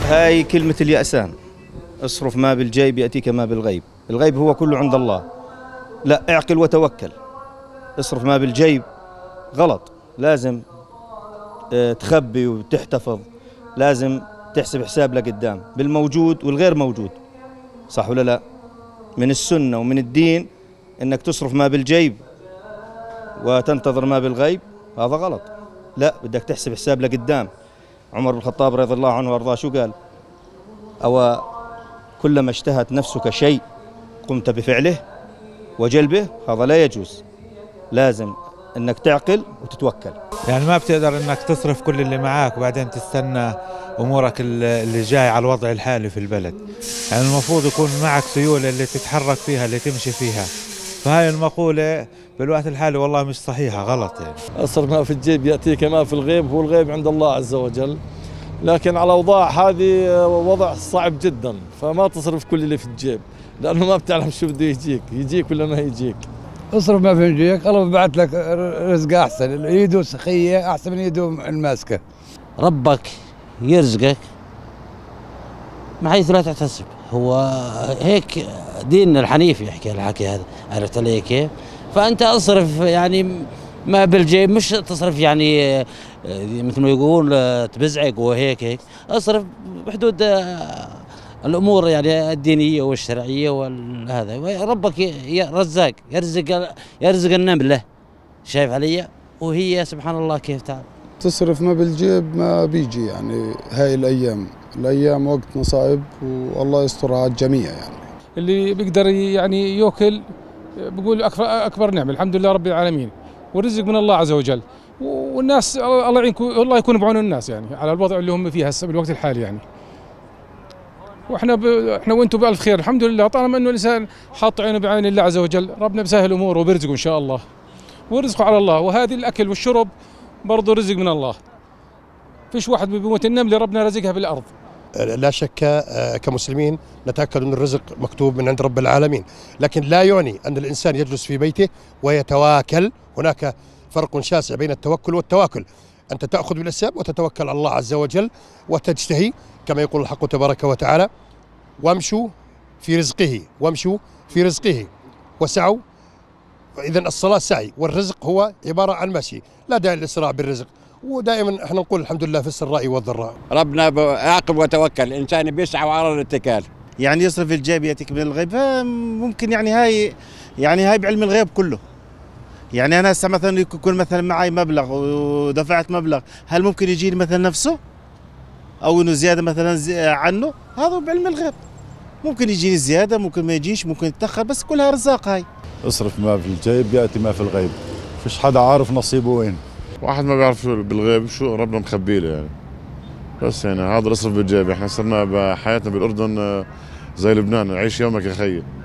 هاي كلمة اليأسان. اصرف ما بالجيب يأتيك ما بالغيب. الغيب هو كله عند الله. لا، اعقل وتوكل. اصرف ما بالجيب غلط. لازم تخبي وتحتفظ. لازم تحسب حساب لقدام بالموجود والغير موجود. صح ولا لا؟ من السنة ومن الدين انك تصرف ما بالجيب وتنتظر ما بالغيب. هذا غلط. لا، بدك تحسب حساب لقدام. عمر بن الخطاب رضي الله عنه وارضاه شو قال؟ أو كلما اشتهت نفسك شيء قمت بفعله وجلبه. هذا لا يجوز. لازم انك تعقل وتتوكل. يعني ما بتقدر انك تصرف كل اللي معاك وبعدين تستنى امورك اللي جاي على الوضع الحالي في البلد. يعني المفروض يكون معك سيولة اللي تتحرك فيها اللي تمشي فيها. فهاي المقولة بالوقت الحالي والله مش صحيحة، غلط. يعني اصرف ما في الجيب يأتيك ما في الغيب، هو الغيب عند الله عز وجل. لكن على أوضاع هذه وضع صعب جدا، فما تصرف كل اللي في الجيب لأنه ما بتعلم شو بده يجيك ولا ما يجيك. اصرف ما في يجيك، الله ببعث لك رزق أحسن. ايده سخية أحسن من ايده الماسكة. ربك يرزقك من حيث لا تحتسب. هو هيك ديننا الحنيف يحكي الحكي هذا، عرفت علي كيف؟ فأنت اصرف يعني ما بالجيب، مش تصرف يعني مثل ما يقول تبزعق وهيك اصرف بحدود الامور يعني الدينيه والشرعيه وهذا. ربك رزاق يرزق النمله، شايف علي؟ وهي سبحان الله كيف تعال. تصرف ما بالجيب ما بيجي. يعني هاي الايام وقت مصائب والله يسترها على الجميع. يعني اللي بيقدر يعني ياكل بقول اكبر نعمه، الحمد لله رب العالمين، والرزق من الله عز وجل. والناس الله يعينكم، الله يكون بعون الناس يعني على الوضع اللي هم فيه هسه بالوقت الحالي يعني. واحنا احنا وانتم بالف خير الحمد لله، طالما انه الانسان حاط عينه بعين الله عز وجل ربنا بسهل اموره وبيرزقه ان شاء الله. والرزق على الله، وهذه الاكل والشرب برضه رزق من الله. فيش واحد بيموت، النمله ربنا رزقها بالارض. لا شك كمسلمين نتأكد أن الرزق مكتوب من عند رب العالمين، لكن لا يعني أن الإنسان يجلس في بيته ويتواكل. هناك فرق شاسع بين التوكل والتواكل. أنت تأخذ بالأسباب وتتوكل على الله عز وجل وتجتهي كما يقول الحق تبارك وتعالى: وامشوا في رزقه وسعوا. إذا الصلاة سعي، والرزق هو عبارة عن مشي، لا داعي للإسراع بالرزق. ودائما احنا نقول الحمد لله في السراء والضراء. ربنا اعقب وتوكل، الانسان بيسعى وعلى الاتكال. يعني يصرف الجيب ياتيك من الغيب، ممكن يعني هاي بعلم الغيب كله. يعني انا هسه مثلا يكون مثلا معي مبلغ ودفعت مبلغ، هل ممكن يجيني مثلا نفسه او انه زياده مثلا عنه؟ هذا بعلم الغيب. ممكن يجيني زياده، ممكن ما يجيش، ممكن يتاخر، بس كلها ارزاق. هاي اصرف ما في الجيب ياتي ما في الغيب. فيش حدا عارف نصيبه وين. واحد ما بيعرف بالغيب شو ربنا مخبي له يعني. بس يعني هذا اصرف بالجيب. احنا صرنا بحياتنا بالاردن زي لبنان، عيش يومك يا خيي.